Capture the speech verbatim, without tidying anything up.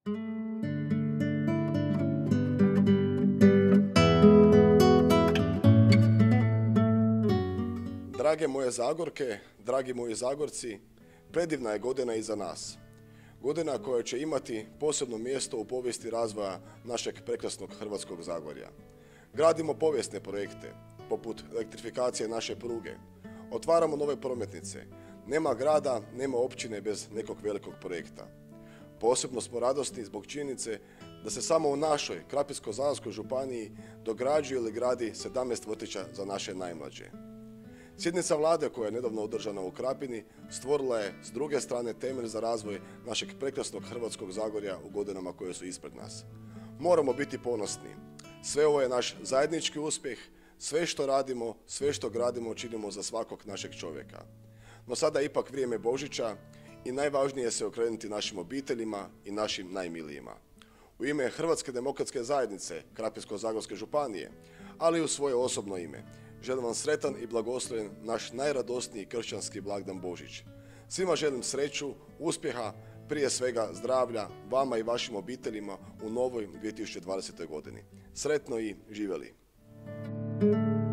Drage moje Zagorke, dragi moji Zagorci, predivna je godina iza nas. Godina koja će imati posebno mjesto u povijesti razvoja našeg prekrasnog Hrvatskog Zagorja. Gradimo povijesne projekte, poput elektrifikacije naše pruge. Otvaramo nove prometnice. Nema grada, nema općine bez nekog velikog projekta. Posebno smo radosni zbog činjenice da se samo u našoj Krapinsko-zagorskoj županiji dograđuje ili gradi sedamnaest vrtića za naše najmlađe. Sjednica vlade koja je nedavno održana u Krapini stvorila je s druge strane temelj za razvoj našeg prekrasnog Hrvatskog Zagorja u godinama koje su ispred nas. Moramo biti ponosni. Sve ovo je naš zajednički uspjeh, sve što radimo, sve što gradimo činimo za svakog našeg čovjeka. No sada je ipak vrijeme Božića i najvažnije je se okrenuti našim obiteljima i našim najmilijima. U ime Hrvatske demokratske zajednice Krapinsko-zagorske županije, ali i u svoje osobno ime, želim vam sretan i blagoslovljen naš najradosniji kršćanski blagdan Božić. Svima želim sreću, uspjeha, prije svega zdravlja, vama i vašim obiteljima u novoj dvije tisuće dvadesetoj godini. Sretno i živjeli!